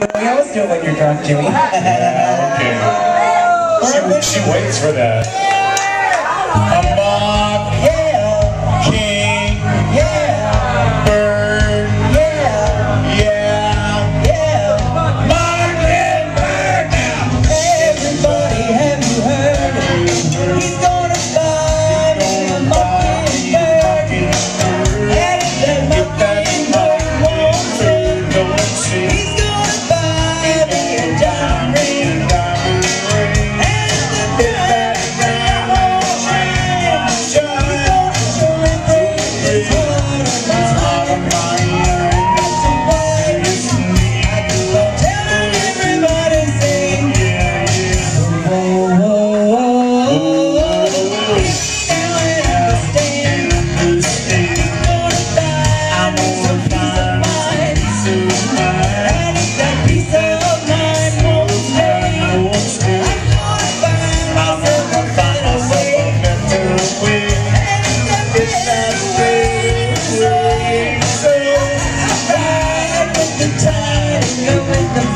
We always do it when you're drunk, Jimmy. Yeah, okay. She waits for that. A moth, Yeah. king, Yeah. bird, Yeah. yeah, Yeah. Mockingbird now. Everybody, have you heard? He's gonna fly me a mockingbird. And if that mockingbird won't sing, he's gonna buy me a diamond ring. And if that ring won't shine, he's gonna surely break this heart of mine. Got some wires, I keep on telling everybody, sing. Whoa, whoa, whoa. Now I understand. He's gonna buy me some peace of mind. And if that peace of mind won't stay, I'm gonna find myself a better way. And if that better way, so I ride with the tide and go with the